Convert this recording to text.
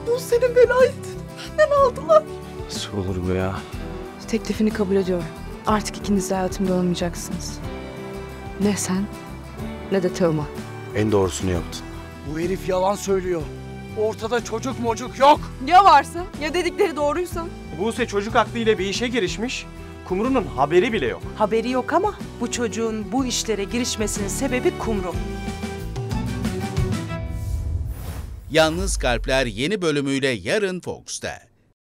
Bu senin velayetini benden aldılar. Nasıl olur bu ya? Teklifini kabul ediyorum. Artık ikiniz de hayatımda olmayacaksınız. Ne sen ne de Teoman. En doğrusunu yaptın. Bu herif yalan söylüyor. Ortada çocuk mocuk yok. Ya varsa ya dedikleri doğruysa? Buse çocuk aklıyla bir işe girişmiş. Kumru'nun haberi bile yok. Haberi yok ama bu çocuğun bu işlere girişmesinin sebebi Kumru. Yalnız Kalpler yeni bölümüyle yarın Fox'ta.